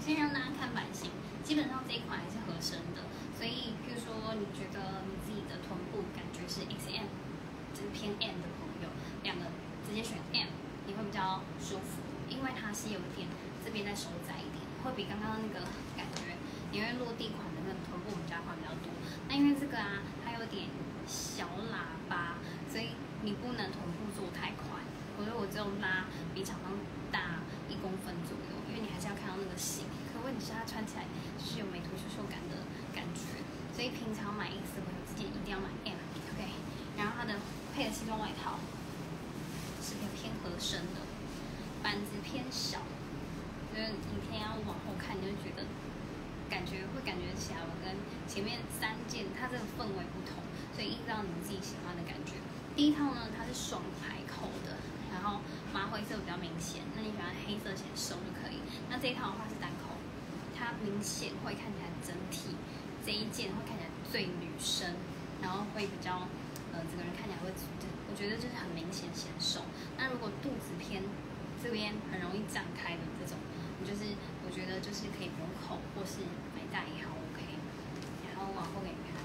先让大家看版型，基本上这一款还是合身的，所以譬如说你觉得你自己的臀部感觉是 XM， 就是偏 M 的朋友，两个直接选 M， 你会比较舒服，因为它是有点这边再收窄一点，会比刚刚那个感觉，因为落地款的那个臀部我们家款比较多。那因为这个啊，它有点小喇叭，所以你不能臀部做太宽，所以我只有拉比厂商大1公分左右，因为你还是要看到那个型。可问题是它穿起来就是有美图秀秀感的感觉，所以平常买 X 我自己一定要买 M，OK。然后它的配的西装外套是偏合身的，板子偏小，就是你可以要往后看，你就觉得感觉起来我跟前面3件它这个氛围不同，所以依照你们自己喜欢的感觉。第一套呢，它是双排扣的，然后麻灰色比较明显，那你喜欢黑色显瘦就可以。那这一套的话是单扣，它明显会看起来整体这一件会看起来最女生，然后会比较整个人看起来会，我觉得就是很明显显瘦。那如果肚子偏这边很容易展开的这种，你就是我觉得就是可以不用扣，或是买大也好 OK。然后往后给你看。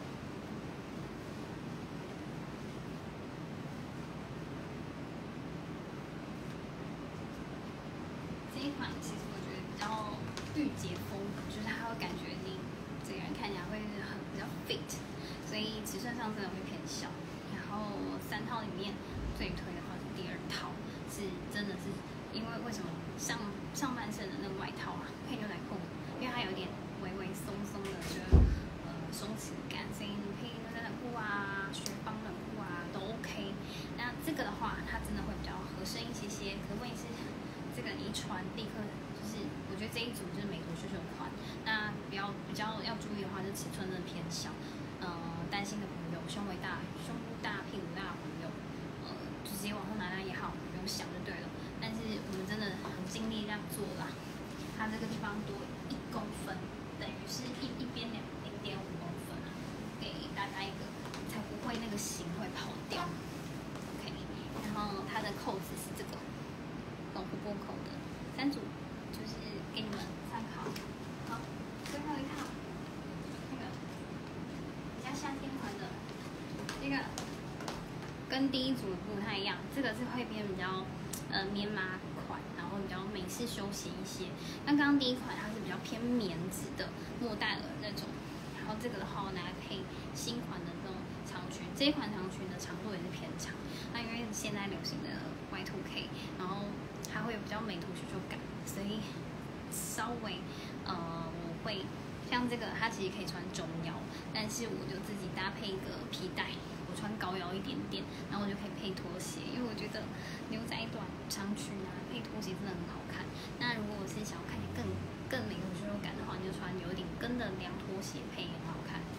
这一款其实我觉得比较御姐风，就是它会感觉你这个人看起来会很比较 fit， 所以尺寸上真的会偏小。然后3套里面最推的话是第2套，是真的是因为为什么上半身的那个外套啊，配牛仔裤，因为它有点微微松松的，就是松弛感，所以你配牛仔裤啊、雪纺短裤啊都 OK。那这个的话，它真的会比较合身一些些，可问题是这个一穿立刻就是，我觉得这一组就是美图秀秀款。那比较要注意的话，就尺寸真的偏小。担心的朋友，胸部大、屁股大的朋友，就直接往后拿也好，不用想就对了。但是我们真的很尽力这样做啦。它这个地方多1公分，等于是一边0.5公分啊，给大家一个，才不会那个型会跑掉。OK， 然后它的扣子是这个，琥珀口的3组，就是给你们参考。好，最后一套，那个比较夏天款的，这个跟第一组不太一样，这个是会偏比较棉麻款，然后比较美式休闲一些。那刚刚第一款它是比较偏棉质的莫代尔那种，然后这个的话我拿来配新款的这种长裙，这一款长裙的长度也是偏长。那因为现在流行的 Y2K， 然后它会有比较美图秀秀感，所以稍微我会像这个它其实可以穿中腰，但是我就自己搭配一个皮带。穿高腰一点点，然后我就可以配拖鞋，因为我觉得牛仔短长裙啊配拖鞋真的很好看。那如果我是想要看起来更美有肌肉感的话，你就穿有点跟的凉拖鞋配也很好看。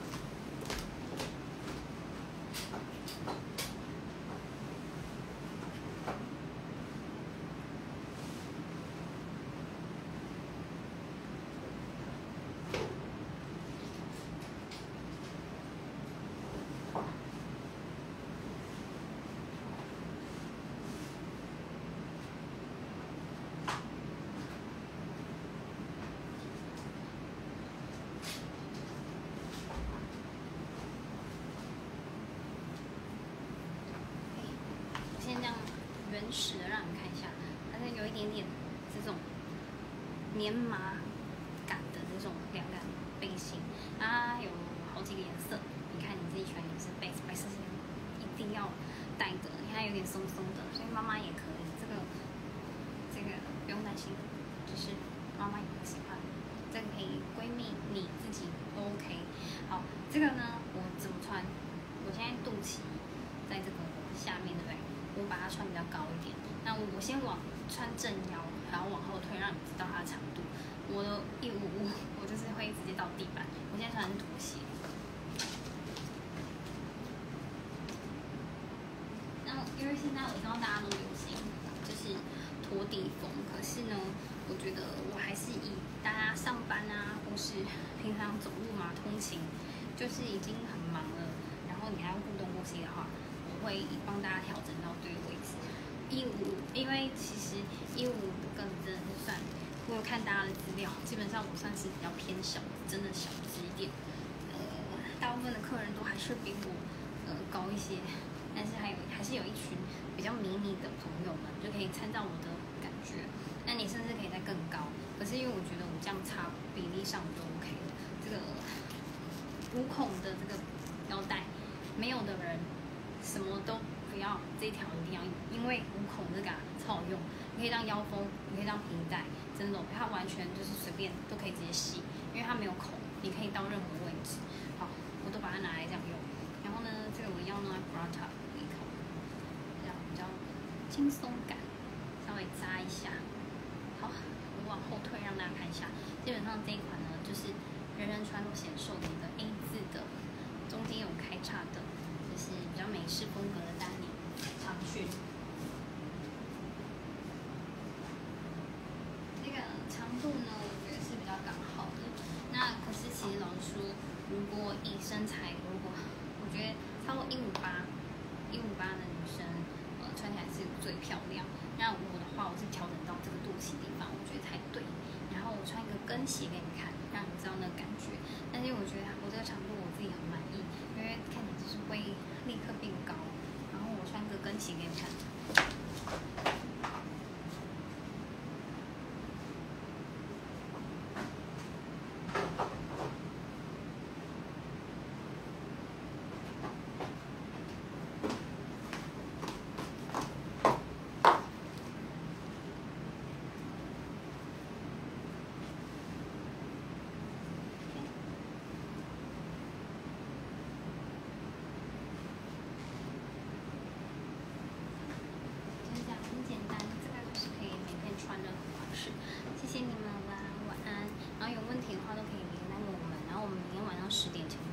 先这样原始的让你看一下，它是有一点点这种棉麻感的这种凉感背心，它有好几个颜色，你看你自己喜欢颜色，白色是一定要带的，你看有点松松的，所以妈妈也可以，这个不用担心，就是妈妈也会喜欢，这个可以闺蜜你自己都 OK。好，这个呢我怎么穿？我现在肚脐在这个下面，对不对？我把它穿比较高一点，那我先穿正腰，然后往后推，让你知道它的长度。我的155，我就是会直接到地板。我现在穿的是拖鞋。那因为现在我知道大家都流行就是拖地风，可是呢，我觉得我还是以大家上班啊，或是平常走路嘛，通勤，就是已经很忙了，然后你还要顾东顾西的话。会帮大家调整到对的位置。155，因为其实155的个子真的是算我有看大家的资料，基本上我算是比较偏小，真的小只一点。大部分的客人都还是比我高一些，但是还是有一群比较迷你的朋友们，就可以参照我的感觉。那你甚至可以再更高，可是因为我觉得我这样差比例上都 OK 了。这个无孔的这个腰带，没有的人什么都不要，这一条一定要有，因为无孔这个超好用，你可以当腰封，你可以当皮带，真的，它完全就是随便都可以直接系，因为它没有孔，你可以到任何位置。好，我都把它拿来这样用。然后呢，这个我要弄在 bra top 里头，这样比较轻松感，稍微扎一下。好，我往后退让大家看一下。基本上这一款呢，就是人人穿都显瘦的一个 A 字的，中间有开叉的，就是比较美式风格的丹宁长裙。这个长度呢，我觉得是比较刚好的。那可是其实老实说，如果以身材，我觉得超过158的女生，穿起来是最漂亮。那我的话，我是调整到这个肚脐地方，我觉得才对。然后我穿一个跟鞋给你看，让你知道那个感觉。但是我觉得我这个长度我自己很满意，因为看起来就是会立刻变高。然后我穿个跟鞋给你看。谢谢你们，晚安。然后有问题的话都可以联络我们，然后我们明天晚上10点前